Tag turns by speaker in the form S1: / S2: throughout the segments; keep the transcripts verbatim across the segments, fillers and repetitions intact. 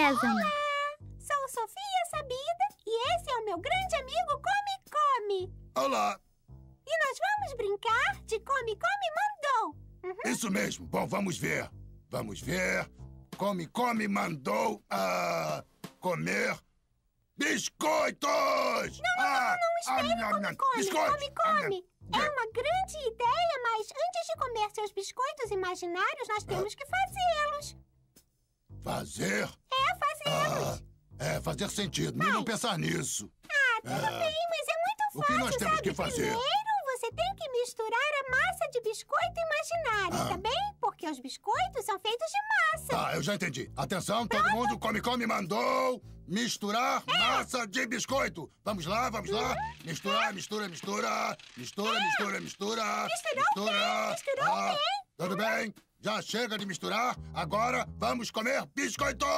S1: Sésamo.
S2: Olá! Sou Sofia Sabida e esse é o meu grande amigo Come Come.
S3: Olá!
S2: E nós vamos brincar de Come Come Mandou. Uhum.
S3: Isso mesmo. Bom, vamos ver. Vamos ver. Come Come mandou a comer biscoitos!
S2: Não,
S3: ah,
S2: não, não, não, espere,
S3: ah,
S2: Come Come.
S3: biscoitos.
S2: Come Come. É uma grande ideia, mas antes de comer seus biscoitos imaginários, nós temos que fazê-los.
S3: Fazer?
S2: É, fazê-los.
S3: Ah, é, fazer sentido. Nem não pensar nisso.
S2: Ah, tudo
S3: É.
S2: bem, mas é muito
S3: O
S2: fácil,
S3: que nós temos
S2: sabe?
S3: que fazer?
S2: Primeiro, você tem que misturar a massa de biscoito imaginário,
S3: Ah.
S2: tá bem? Porque os biscoitos são feitos de massa.
S3: Tá, eu já entendi. Atenção, todo mundo, Come Come mandou misturar massa de biscoito. Vamos lá, vamos lá. Misturar, mistura, mistura. Mistura, mistura, mistura.
S2: Misturou
S3: mistura.
S2: bem, misturou
S3: Ah,
S2: bem.
S3: Tudo bem? Já chega de misturar. Agora vamos comer biscoitos.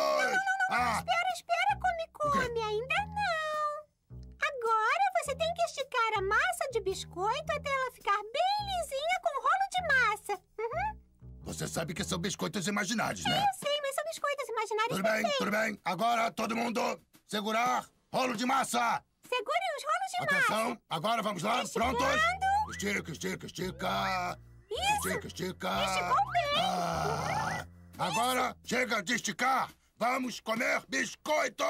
S3: Ah,
S2: Espera, espera, Come Come, ainda não. Agora você tem que esticar a massa de biscoito até ela ficar bem lisinha com rolo de massa. Uhum.
S3: você sabe que são biscoitos imaginários, né?
S2: Eu sei, mas são biscoitos imaginários
S3: Tudo bem,
S2: também.
S3: tudo bem. Agora todo mundo segurar rolo de massa.
S2: Segurem os rolos de massa.
S3: Atenção, agora vamos lá.
S2: Esticando.
S3: Prontos? Estica, estica, estica.
S2: Isso.
S3: Estica, estica.
S2: Esticou bem.
S3: Ah, agora chega de esticar. Vamos comer biscoitos.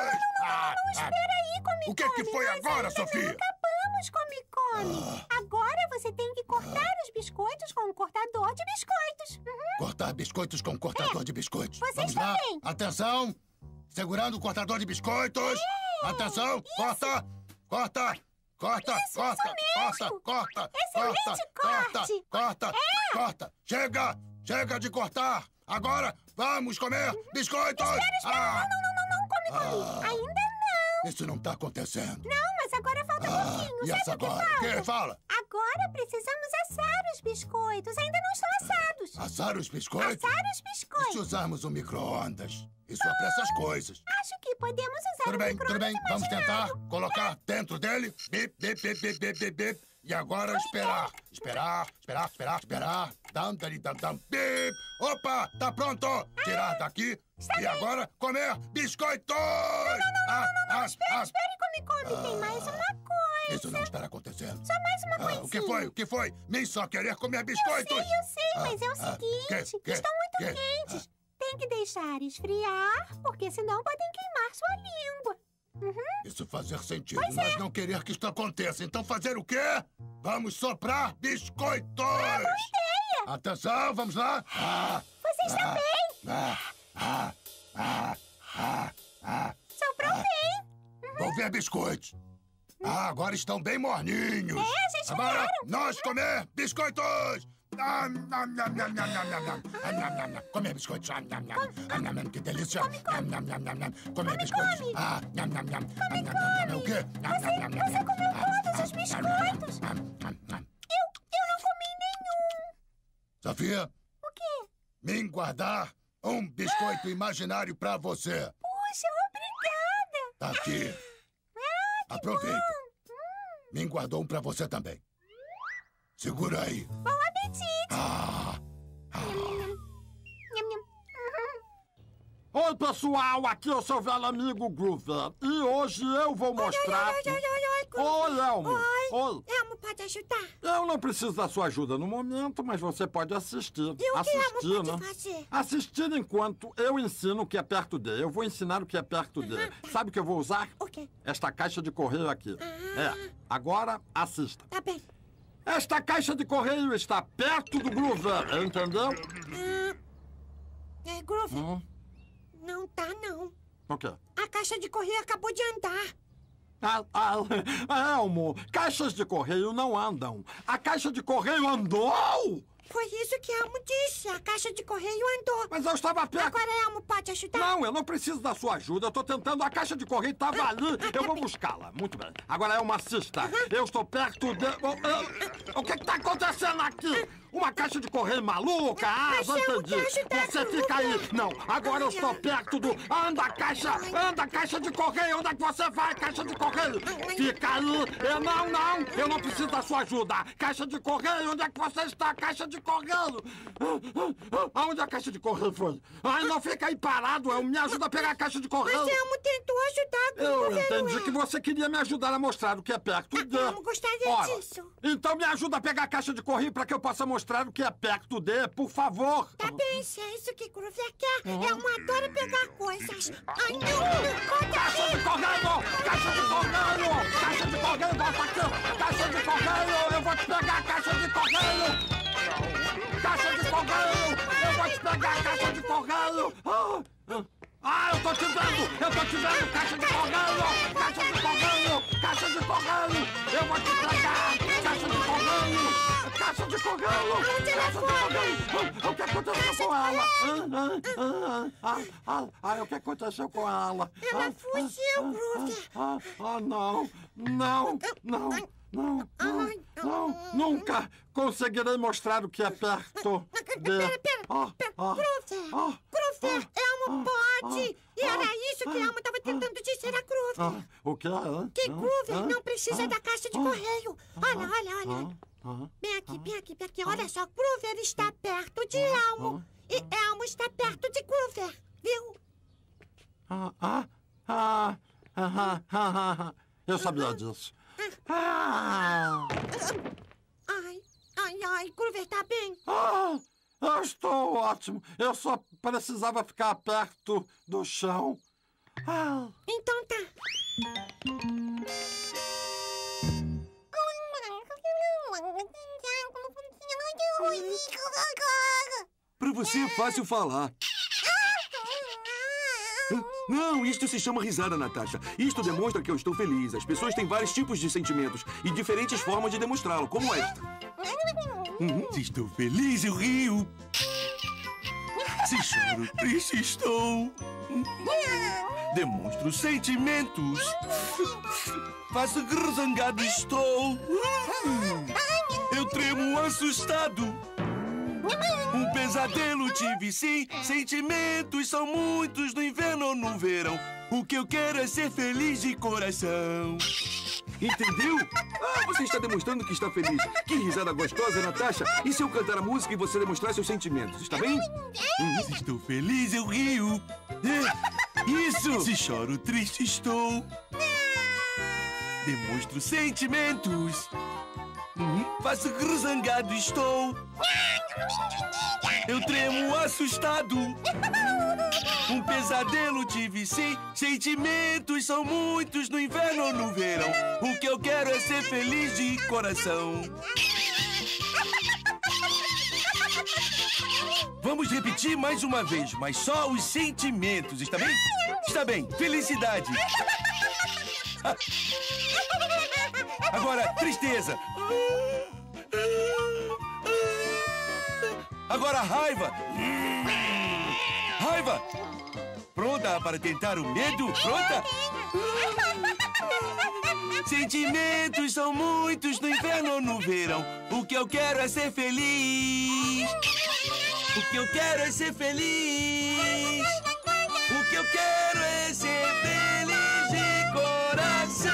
S3: Ah,
S2: Não, espera aí, Come
S3: O que que
S2: Come,
S3: foi
S2: nós
S3: agora,
S2: ainda
S3: Sofia?
S2: Não acabamos, Come Come.
S3: Ah.
S2: Agora você tem que cortar os biscoitos com um cortador de biscoitos. Uhum.
S3: Cortar biscoitos com cortador de biscoitos.
S2: vocês
S3: Vamos lá.
S2: também.
S3: Atenção. Segurando o cortador de biscoitos. Atenção. Corta. Corta. Corta,
S2: Isso,
S3: corta,
S2: isso mesmo.
S3: corta, corta,
S2: Excelente
S3: corta,
S2: corte.
S3: corta, corta,
S2: É.
S3: corta. Chega, chega de cortar. Agora vamos comer biscoitos.
S2: Espera, espera.
S3: Ah,
S2: Não, não, não, não, Come Come.
S3: Ah.
S2: Ainda não.
S3: isso não tá acontecendo.
S2: Não, mas agora falta
S3: Ah,
S2: pouquinho.
S3: e
S2: Sabe
S3: essa
S2: o que
S3: agora?
S2: falta?
S3: Que? Fala.
S2: Agora precisamos assar os biscoitos. Ainda não estão assados.
S3: Assar os biscoitos?
S2: Assar os
S3: E se
S2: biscoitos.
S3: usarmos um micro-ondas? Isso apressa as coisas.
S2: Acho que podemos usar
S3: Tudo
S2: o
S3: bem, tudo
S2: micro-ondas
S3: bem. Vamos tentar
S2: imaginário.
S3: colocar dentro dele. Bip, bip, bip, bip, bip, bip, bip. E agora esperar. Esperar, esperar, esperar, esperar. Dam, dam, dam, dam, bip. Opa, tá pronto. Tirar daqui. E agora comer biscoitos. Não, não,
S2: Não, não, espere, espere, Come Come. Tem mais uma coisa.
S3: Isso não está acontecendo.
S2: Só mais uma
S3: Ah,
S2: coisinha.
S3: o que foi? O que foi? Nem só querer comer
S2: Eu
S3: biscoitos.
S2: sei, eu sei,
S3: Ah,
S2: mas é o
S3: ah,
S2: seguinte.
S3: que, que,
S2: estão muito
S3: que?
S2: quentes. Tem que deixar esfriar, porque senão podem queimar sua língua. Uhum.
S3: Isso fazer sentido,
S2: Pois
S3: mas
S2: é.
S3: não querer que isto aconteça. Então fazer o quê? Vamos soprar biscoitos!
S2: Ideia.
S3: Atenção, vamos lá! Ah,
S2: Vocês
S3: ah,
S2: também.
S3: ah, ah, ah, ah, ah.
S2: Soprou
S3: ah.
S2: bem.
S3: Vou ver biscoitos. Ah, agora estão bem morninhos.
S2: É, vocês
S3: Agora,
S2: ficaram.
S3: nós comer biscoitos! Ah, nam, nam, nam, nam, nam, nam, nam. Ah, nam, nam, nam. Comer biscoitos. Ah, nam, nam. Ah, nam, nam, que delícia. Nam, nam, nam, nam, nam. Comer biscoitos.
S2: come.
S3: Ah, nam, nam, nam. Ah, nam, nam, nam. O quê? Nam,
S2: Você-
S3: nam, nam, nam,
S2: você
S3: nam.
S2: comeu
S3: Ah,
S2: todos os
S3: ah,
S2: biscoitos?
S3: nam, nam, nam.
S2: Eu, eu não comi nenhum.
S3: Sofia,
S2: O quê?
S3: vem guardar um biscoito imaginário pra você.
S2: Puxa, obrigada.
S3: Tá aqui.
S2: Ah, que
S3: Aproveita.
S2: bom. Hum,
S3: Mim guardou um pra você também. Segura aí.
S2: bom apetite.
S3: Ah,
S2: Nham, nham. Uhum.
S4: Oi, pessoal, aqui é o seu velho amigo Groover. E hoje eu vou mostrar...
S2: Oi, oi, oi, oi, oi,
S4: Oi, Elmo.
S2: Oi.
S4: Oi.
S2: Elmo, pode ajudar?
S4: Eu não preciso da sua ajuda no momento, mas você pode assistir.
S2: E o que
S4: assistir,
S2: Elmo pode
S4: né?
S2: fazer?
S4: Assistir enquanto eu ensino o que é perto dele. Eu vou ensinar o que é perto dele. Sabe o que eu vou usar?
S2: O quê?
S4: Esta caixa de correio aqui.
S2: Ah.
S4: É, agora assista.
S2: Tá bem.
S4: Esta caixa de correio está perto do Groover, entendeu?
S2: Ah, é, Groove,
S4: Hum,
S2: não tá, não.
S4: o quê?
S2: A caixa de correio acabou de andar.
S4: Ah, ah, Elmo, caixas de correio não andam. A caixa de correio andou!
S2: Foi isso que Elmo disse. A caixa de correio andou.
S4: Mas eu estava perto.
S2: Agora Elmo pode ajudar?
S4: Não, eu não preciso da sua ajuda. Eu tô tentando. A caixa de correio estava ali. Eu vou buscá-la. Muito bem. Agora é uma cista. Eu estou perto de. O, o- o que está acontecendo aqui? Uma caixa de correio maluca? Ah, já entendi. Você fica aí. Não, agora eu estou perto do... Anda, caixa! Anda, caixa de correio! Onde é que você vai, caixa de correio? Fica aí. Eu não, não. Eu não preciso da sua ajuda. Caixa de correio, onde é que você está, caixa de correio? Aonde a caixa de correio foi? Ai, não fica aí parado. Eu me ajuda a pegar a caixa de correio.
S2: Mas Elmo tentou ajudar,
S4: Eu
S2: Groover.
S4: entendi que você queria me ajudar a mostrar o que é perto de...
S2: Elmo gostaria
S4: Ora,
S2: disso.
S4: então me ajuda a pegar a caixa de correio para que eu possa mostrar o que é perto de, por favor.
S2: Tá bem, se é isso que Groover quer. Elmo adora pegar coisas. Ai, não! Conta
S4: Caixa de correio! Caixa de correio! Caixa de correio, volta aqui! Caixa de correio! Eu vou te pegar a caixa de correio! Caixa de correio! Eu vou te pegar a caixa de correio! Ah, ah. Ah, eu tô te vendo! Eu tô te vendo! Caixa de correio! Caixa de correio! Caixa de correio! Eu vou te pegar! Caixa de correio! Caixa de correio!
S2: Onde ela
S4: Caixa de correio! Ah, o que aconteceu com ela? Ah, ah, ah, ah, ah, o que aconteceu com ela?
S2: Ela
S4: Ah,
S2: fugiu,
S4: ah,
S2: Groover.
S4: Ah, ah, não! Não! Não! Não! Não! Não! Nunca conseguirei mostrar o que é perto de...
S2: Pera, pera,
S4: Ah,
S2: pera.
S4: ah,
S2: Groover!
S4: ah,
S2: Groover, Elmo pode! E era isso que
S4: ah,
S2: Elmo tava tentando dizer a Groover.
S4: ah, o que é? Ah,
S2: Que Groover
S4: ah,
S2: não precisa
S4: ah,
S2: da caixa de
S4: ah,
S2: correio. Olha, olha, olha.
S4: ah, ah,
S2: Bem aqui, bem aqui, bem aqui. Olha só, Groover está perto de Elmo. E Elmo está perto de Groover, viu?
S4: ah, ah, ah, ah, ah, ah, eu sabia disso. Ah,
S2: Ai, ai, ai, Groover tá bem.
S4: ah, eu estou ótimo. Eu só precisava ficar perto do chão. Ah,
S2: Então tá.
S1: Pra você é fácil falar. Não, isto se chama risada, Natasha. Isto demonstra que eu estou feliz. As pessoas têm vários tipos de sentimentos e diferentes formas de demonstrá-lo, como esta. Uhum.
S3: Se estou feliz, eu rio. Se choro, triste estou. Demonstro sentimentos. Faço grrr, zangado estou. Eu tremo assustado. Um pesadelo tive sim. Sentimentos são muitos no inverno ou no verão. O que eu quero é ser feliz de coração.
S1: Entendeu? Ah, você está demonstrando que está feliz. Que risada gostosa, Natasha. E se eu cantar a música e você demonstrar seus sentimentos, está bem?
S3: Se estou feliz, eu rio. É, isso! Se choro, triste estou. Demonstro sentimentos. Uhum. Faço grrr, zangado estou. Eu tremo assustado. Um pesadelo tive sim. Sentimentos são muitos no inverno ou no verão. O que eu quero é ser feliz de coração. Vamos repetir mais uma vez, mas só os sentimentos, está bem? Está bem, felicidade. Agora, tristeza. Agora, raiva. Raiva. Pronta para tentar o medo? Pronta? Sentimentos são muitos no inverno ou no verão. O que eu quero é ser feliz. O que eu quero é ser feliz. O que eu quero é ser feliz de coração.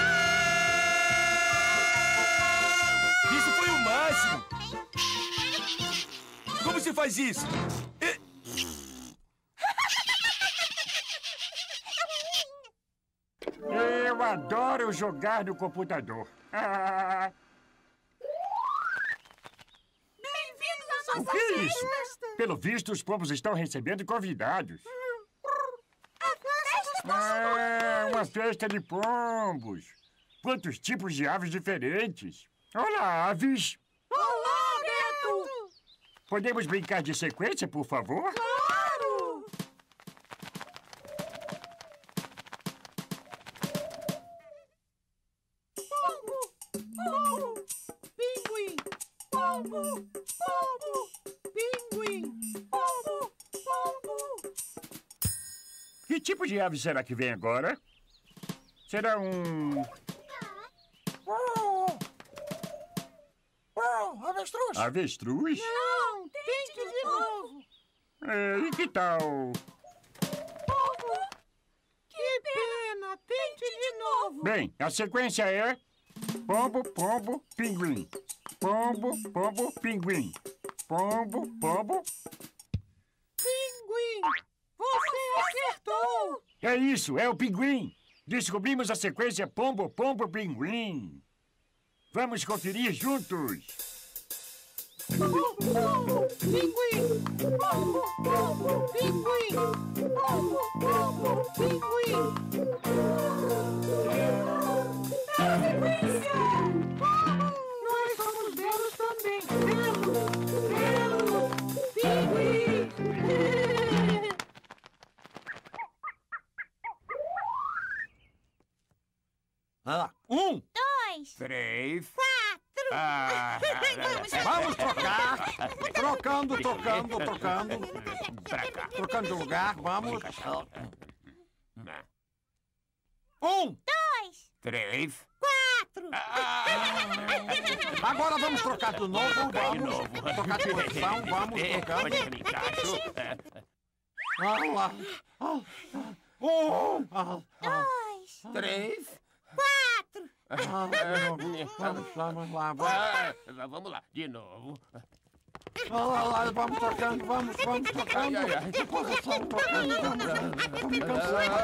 S3: Isso foi o máximo. Como se faz isso? É...
S5: Eu adoro jogar no computador. Ah,
S2: Bem-vindos à
S5: o que é isso? Pelo visto, os povos estão recebendo convidados. Ah, uma festa de pombos. Quantos tipos de aves diferentes. Olá, aves.
S2: Olá, Beto!
S5: Podemos brincar de sequência, por favor?
S2: Claro! Pombo! Pombo! Pinguim! Pombo! Pombo! Pinguim! Pombo! Pombo!
S5: Que tipo de ave será que vem agora? Será um...
S4: Não, avestruz.
S5: Avestruz?
S2: Não, tente de novo.
S5: É, e que tal?
S2: Pombo. Que pena, tente de novo.
S5: Bem, a sequência é pombo, pombo, pinguim. Pombo, pombo, pinguim. Pombo, pombo.
S2: Pinguim, você acertou.
S5: É isso, é o pinguim. Descobrimos a sequência pombo, pombo, pinguim. Vamos conferir juntos.
S2: Pombo, pombo, pinguim. Pombo, pombo, pinguim. Pombo, pombo, pinguim. A sequência. Nós somos belos também. Belo, belo, pinguim.
S4: Ah, um,
S2: Dois,
S4: três.
S2: quatro.
S4: Ah, vamos trocar. Trocando, trocando, trocando. Pra cá. Trocando de lugar, vamos. Um,
S2: Dois,
S4: três.
S2: quatro.
S4: Agora vamos trocar de novo, vamos. Trocar de posição, vamos trocando. Vamos lá. Um,
S2: Dois,
S4: três.
S2: quatro.
S4: Vamos lá, vamos lá, vamos.
S6: Vamos lá, de novo.
S4: Lá, lá, vamos trocando, vamos, vamos trocando.
S6: Ai, ai, ai.
S4: De posição, trocando, vamos. Tô me cansando.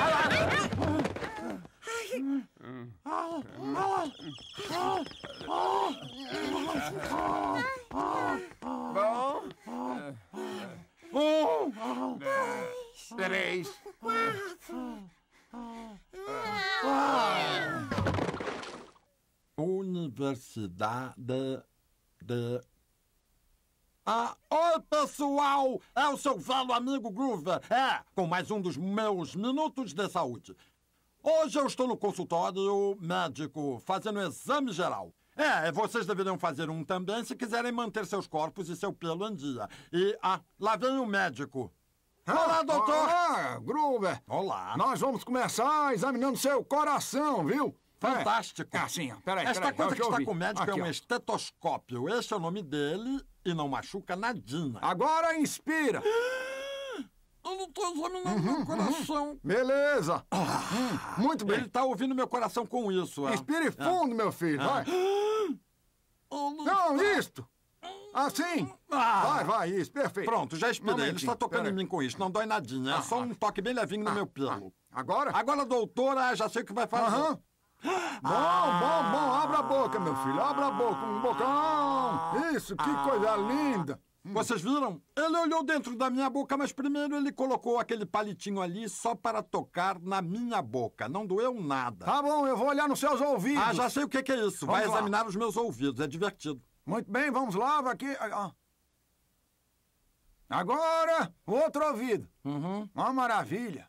S6: Bom,
S4: Um,
S6: dois, três.
S4: Universidade de... Ah, oi, pessoal! É o seu velho amigo Groover. É, com mais um dos meus minutos de saúde. Hoje eu estou no consultório médico fazendo um exame geral. É, vocês deveriam fazer um também se quiserem manter seus corpos e seu pelo em dia. E, ah, lá vem o médico. Olá, doutor!
S7: Olá, Groover.
S4: Olá.
S7: Nós vamos começar examinando seu coração, viu?
S4: Fantástico.
S7: É, assim, ó. Peraí,
S4: Esta
S7: peraí.
S4: coisa
S7: deixa
S4: que
S7: eu
S4: está
S7: ouvir.
S4: com o médico
S7: Aqui,
S4: é um
S7: ó.
S4: estetoscópio. Esse é o nome dele e não machuca nadinha.
S7: Agora inspira.
S4: Eu não estou examinando meu coração.
S7: Beleza. Hum, muito bem.
S4: Ele está ouvindo meu coração com isso. é.
S7: Inspire fundo, meu filho. Vai. Não, isto. Assim.
S4: Ah.
S7: Vai, vai, isso. Perfeito.
S4: Pronto, já esperei. Ele
S7: Momentinho,
S4: está tocando
S7: peraí.
S4: em mim com isso. Não dói nadinha. É
S7: Ah,
S4: só
S7: ah.
S4: um toque bem levinho no meu pelo.
S7: Agora?
S4: Agora, doutora, já sei o que vai fazer.
S7: Aham. Bom, bom, bom. Abra a boca, meu filho. Abra a boca. Um bocão. Isso, que coisa linda.
S4: Vocês viram? Ele olhou dentro da minha boca, mas primeiro ele colocou aquele palitinho ali só para tocar na minha boca. Não doeu nada.
S7: Tá bom, eu vou olhar nos seus ouvidos.
S4: Ah, já sei o que que é isso. Vai
S7: Vamos lá.
S4: examinar os meus ouvidos. É divertido.
S7: Muito bem, vamos lá, vai aqui. Ah. Agora, o outro ouvido.
S4: Uhum.
S7: Uma maravilha.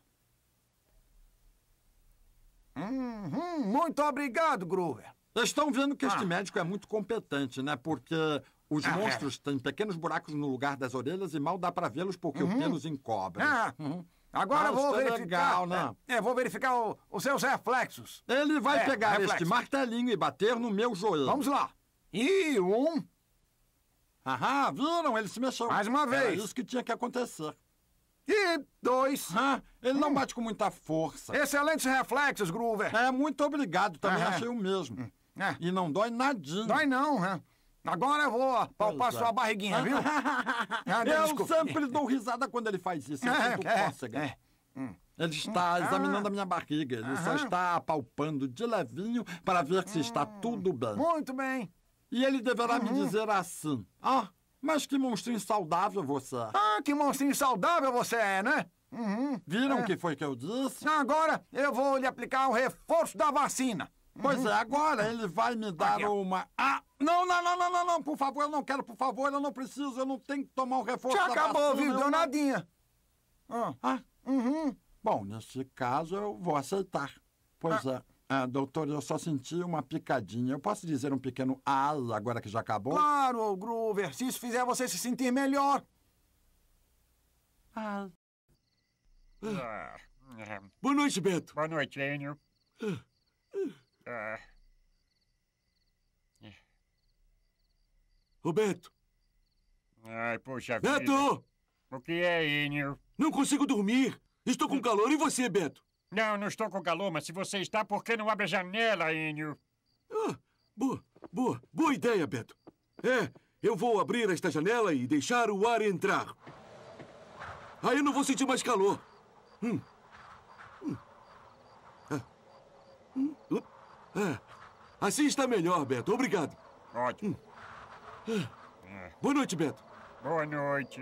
S7: Uhum, muito obrigado, Groover.
S4: Estão vendo que este
S7: Ah.
S4: médico é muito competente, né? Porque os
S7: Ah,
S4: monstros têm pequenos buracos no lugar das orelhas e mal dá para vê-los porque o pelo os encobre.
S7: Ah,
S4: Uhum.
S7: agora
S4: Ah,
S7: eu vou
S4: isso é
S7: verificar.
S4: legal, né?
S7: É, é, vou verificar o- os seus reflexos.
S4: Ele vai
S7: É,
S4: pegar
S7: reflexo.
S4: este martelinho e bater no meu joelho.
S7: Vamos lá. E um.
S4: Aham, viram? Ele se mexeu.
S7: Mais uma
S4: Era
S7: vez.
S4: isso que tinha que acontecer.
S7: E dois.
S4: Ah, ele não bate com muita força.
S7: Excelentes reflexos, Groover.
S4: É, muito obrigado. Também
S7: Aham.
S4: achei o mesmo.
S7: É.
S4: E não dói nadinha.
S7: Dói não, né? Agora eu vou palpar
S4: Pois é.
S7: sua barriguinha, viu? Ah,
S4: Eu
S7: desculpe.
S4: sempre dou risada quando ele faz isso. Eu
S7: É,
S4: sinto
S7: é,
S4: cócega.
S7: é.
S4: Ele está examinando a minha barriga. Ele só
S7: Aham.
S4: está apalpando de levinho para ver se está tudo bem.
S7: Muito bem.
S4: E ele deverá me dizer assim: Ah, mas que monstrinho saudável você é.
S7: Ah, que monstrinho saudável você é, né? Uhum.
S4: Viram o
S7: É.
S4: que foi que eu disse?
S7: Agora eu vou lhe aplicar o reforço da vacina.
S4: Pois é, agora ele vai me dar
S7: Aqui, ó.
S4: uma... Ah, não, não, não, não, não, não, por favor, eu não quero, por favor, eu não preciso, eu não tenho que tomar o reforço
S7: Já
S4: da
S7: acabou,
S4: vacina,
S7: viu?
S4: eu
S7: Deu
S4: não-
S7: nadinha. Ah.
S4: Ah,
S7: Uhum.
S4: bom, nesse caso eu vou aceitar. Pois é. Ah, doutor, eu só senti uma picadinha. Eu posso dizer um pequeno ai agora que já acabou?
S7: Claro, Groover. Se isso fizer você se sentir melhor.
S4: Ai.
S5: Ah, é.
S1: Boa noite, Beto.
S5: Boa noite, Enio. Ah.
S1: Ô, Beto.
S5: Ai, poxa vida.
S1: Beto!
S5: O que é, Enio?
S1: Não consigo dormir. Estou com calor. E você, Beto?
S5: Não, não estou com calor, mas se você está, por que não abre a janela, Enio?
S1: Ah, boa, boa, boa ideia, Beto. É, eu vou abrir esta janela e deixar o ar entrar. Aí eu não vou sentir mais calor. Hum. Hum. Ah. Hum. Uh. Ah. Assim está melhor, Beto. Obrigado.
S5: Ótimo.
S1: Hum. Ah. Boa noite, Beto.
S5: Boa noite.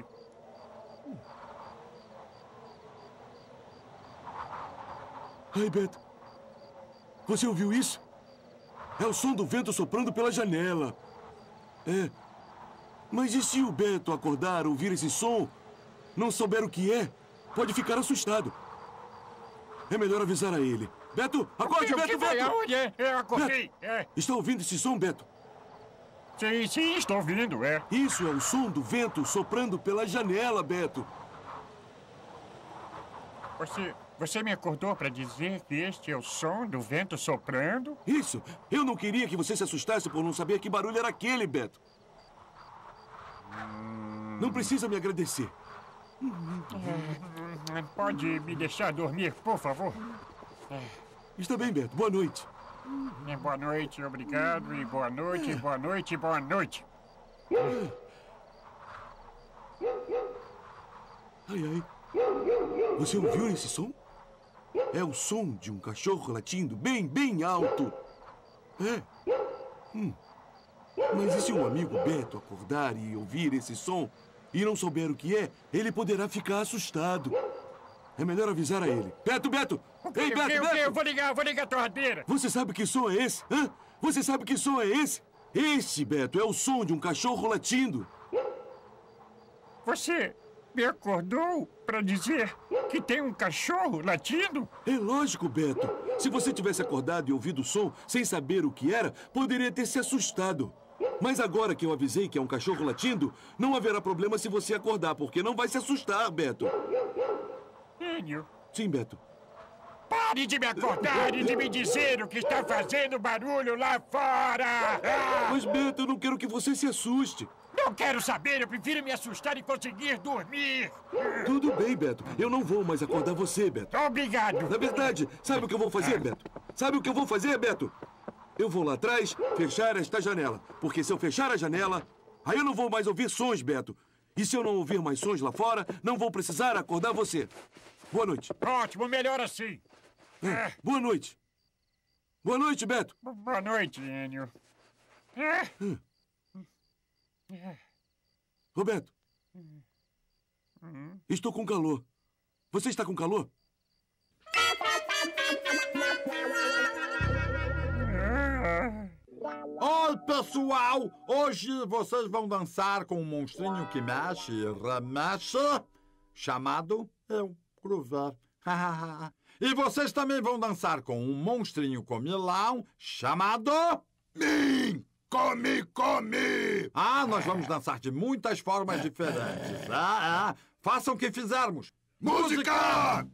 S1: Ai, Beto. Você ouviu isso? É o som do vento soprando pela janela. É. Mas e se o Beto acordar, ouvir esse som, não souber o que é, pode ficar assustado. É melhor avisar a ele. Beto, acorde,
S5: o que,
S1: Beto,
S5: o que foi?
S1: Beto!
S5: Aonde é? Eu acordei.
S1: Beto,
S5: É.
S1: está ouvindo esse som, Beto?
S5: Sim, sim, estou ouvindo, é.
S1: Isso é o som do vento soprando pela janela, Beto.
S5: Você, você me acordou para dizer que este é o som do vento soprando?
S1: Isso. Eu não queria que você se assustasse por não saber que barulho era aquele, Beto.
S5: Hum...
S1: Não precisa me agradecer.
S5: Hum, pode me deixar dormir, por favor?
S1: Está bem, Beto. Boa noite.
S5: Boa noite, obrigado. E boa noite, boa noite, boa noite.
S1: Ai, ai. Você ouviu esse som? É o som de um cachorro latindo bem, bem alto. É. Hum. Mas e se um amigo Beto acordar e ouvir esse som e não souber o que é, ele poderá ficar assustado. É melhor avisar a ele. Beto, Beto!
S5: O
S1: Ei,
S5: que,
S1: Beto,
S5: o que,
S1: Beto!
S5: o que? Eu vou ligar, eu vou ligar a torradeira.
S1: Você sabe que som é esse? Hã? Você sabe que som é esse? Esse, Beto, é o som de um cachorro latindo.
S5: Você me acordou para dizer que tem um cachorro latindo?
S1: É lógico, Beto. Se você tivesse acordado e ouvido o som sem saber o que era, poderia ter se assustado. Mas agora que eu avisei que é um cachorro latindo, não haverá problema se você acordar, porque não vai se assustar, Beto.
S5: Enio.
S1: Sim, Beto.
S5: Pare de me acordar e de me dizer o que está fazendo barulho lá fora! Ah!
S1: Mas, Beto, eu não quero que você se assuste.
S5: Não quero saber, eu prefiro me assustar e conseguir dormir.
S1: Tudo bem, Beto. Eu não vou mais acordar você, Beto.
S5: Obrigado.
S1: Na verdade, sabe o que eu vou fazer, Beto? Sabe o que eu vou fazer, Beto? Eu vou lá atrás fechar esta janela. Porque se eu fechar a janela, aí eu não vou mais ouvir sons, Beto. E se eu não ouvir mais sons lá fora, não vou precisar acordar você. Boa noite.
S5: Ótimo, melhor assim.
S1: É, boa noite. Boa noite, Beto.
S5: Boa noite, Enio. É.
S1: Hum. Roberto.
S5: Hum.
S1: Estou com calor. Você está com calor?
S7: Oi, pessoal! Hoje vocês vão dançar com um monstrinho que mexe e remexe, chamado Eu, Groover. E vocês também vão dançar com um monstrinho comilão, chamado...
S3: Mim! Come, come!
S7: Ah, nós vamos dançar de muitas formas diferentes. Ah, ah. Façam o que fizermos.
S3: Música!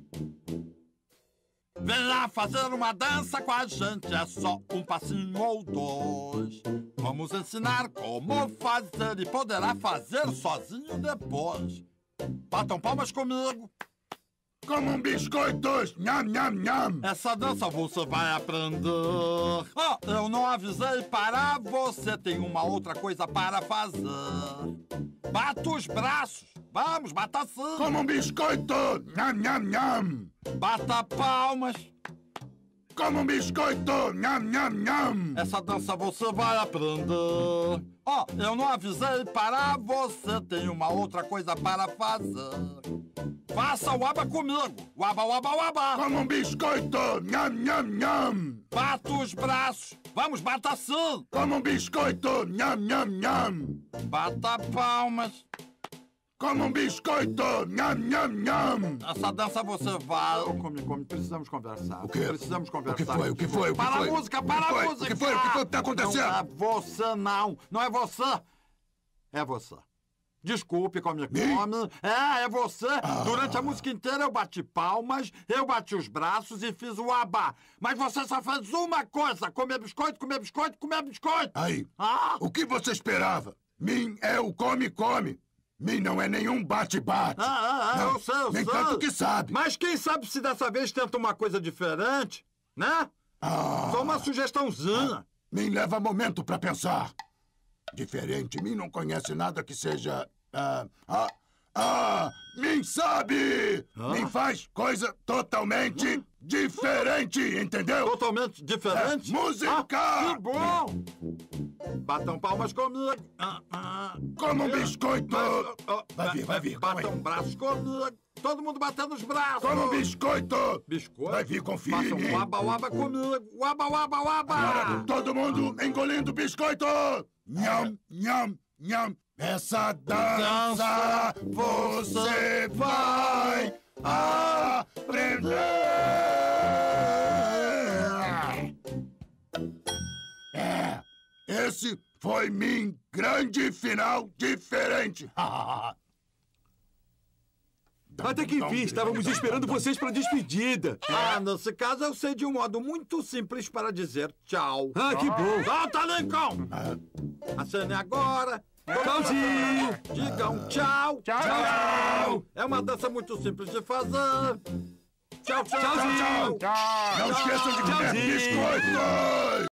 S7: Venha fazer uma dança com a gente, é só um passinho ou dois. Vamos ensinar como fazer e poderá fazer sozinho depois. Batam palmas comigo.
S3: Como um biscoito, nham, nham, nham.
S7: Essa dança você vai aprender. Ah, eu não avisei para você, tem uma outra coisa para fazer. Bata os braços. Vamos, bata assim.
S3: Como um biscoito, nham, nham, nham.
S7: Bata palmas.
S3: Como um biscoito, nham, nham, nham.
S7: Essa dança você vai aprender. Ó, oh, eu não avisei para você, tem uma outra coisa para fazer. Faça o aba comigo. O aba, o aba, o aba.
S3: Como um biscoito, nham, nham, nham.
S7: Bata os braços. Vamos, bata assim.
S3: Como um biscoito, nham, nham, nham.
S7: Bata palmas.
S3: Como um biscoito, nham, nham, nham.
S7: Essa dança você vai... Oh, come, come, precisamos conversar.
S3: O quê?
S7: Precisamos conversar.
S3: O que foi? O que foi? O que
S7: para
S3: foi?
S7: a música, para a música!
S3: O que foi? O que foi que tá acontecendo?
S7: Não é você, não. Não é você. É você. Desculpe, come, come. É, é você.
S3: Ah.
S7: Durante a música inteira eu bati palmas, eu bati os braços e fiz o abá. Mas você só fez uma coisa: comer biscoito, comer biscoito, comer biscoito.
S3: Aí,
S7: Ah,
S3: o que você esperava? Mim é o come-come. Mim não é nenhum bate-bate.
S7: ah, ah, ah,
S3: Não,
S7: eu sei, eu
S3: nem
S7: sei.
S3: tanto que sabe.
S7: Mas quem sabe se dessa vez tenta uma coisa diferente, né?
S3: Ah,
S7: Só uma sugestãozinha.
S3: Mim leva momento pra pensar. Diferente, Mim não conhece nada que seja... Ah, ah, ah, Mim sabe!
S7: Ah?
S3: Mim faz coisa totalmente diferente, entendeu?
S7: Totalmente diferente.
S3: É, música!
S7: Ah, que bom! Batam palmas comigo. Ah, ah.
S3: Como um biscoito!
S7: Mas, oh,
S3: Vai vir, vai vir, calma
S7: Batam
S3: aí.
S7: braços comigo. Todo mundo batendo os braços.
S3: Como um biscoito!
S7: Biscoito.
S3: Vai vir, confia em
S7: Façam
S3: mim.
S7: uaba, uaba comigo. Uaba, uaba, uaba.
S3: Agora, todo mundo engolindo biscoito! Nham, nham, nham. Essa dança você vai aprender! É, esse foi meu grande final diferente.
S8: Até que enfim, estávamos esperando vocês para a despedida.
S7: Ah, nesse caso eu sei de um modo muito simples para dizer tchau.
S8: Ah, que bom.
S7: Volta, Lincoln! Acene agora.
S8: Tchauzinho.
S7: Digam tchau.
S5: Tchau, tchau.
S7: É uma dança muito simples de fazer. Tchau, tchau,
S8: Tchauzinho.
S7: tchau.
S5: Tchau.
S3: Não esqueçam de comer
S8: Tchauzinho.
S3: biscoito!